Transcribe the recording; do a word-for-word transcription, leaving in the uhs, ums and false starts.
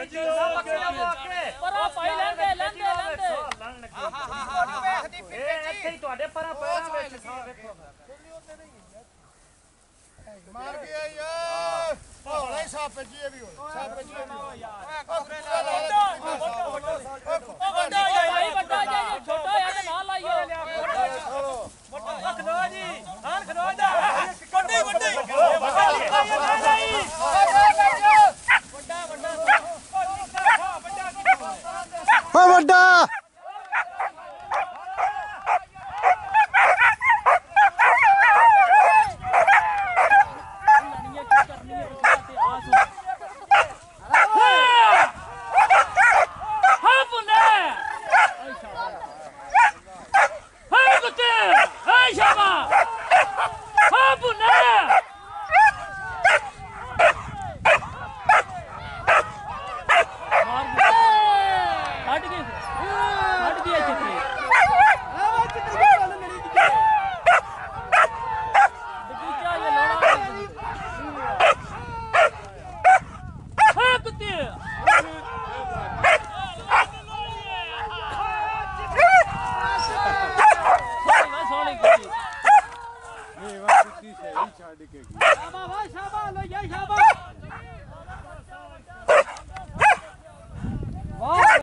ਪਰਾਂ ਪਾਈ ਲੈਂਦੇ ਲੈਂਦੇ ਲੈਂਦੇ ਹਾਂ ਹਾਂ ਹਾਂ ਵੇਖਦੀ ਫਿਰਦੀ ਇੱਥੇ ਹੀ ਤੁਹਾਡੇ ਪਰਾਂ ਪੈਰਾਂ ਵਿੱਚ ਸਾਹ ਵੇਖੋ ਮਾਰ ਗਿਆ ਯਾਰ ਹੌਲਾ ਹੀ ਸਾਫ ਜੀ ਇਹ ਵੀ ਹੋ ਸਾਫ ਜੀ ਯਾਰ ਵੱਡਾ ਵੱਡਾ ਭਾਈ ਵੱਡਾ ਜੀ ਛੋਟਾ ਯਾਰ ਨਾਲ ਲਾਈਓ ਵੱਡਾ ਖਲੋ ਜੀ ਹਾਂ ਖਲੋ ਜਾ ਵੱਡੀ ਵੱਡੀ ਵੱਡਾ ਵੱਡਾ ਓ ਵੱਡਾ शाबाश शाबाश लो ये शाबाश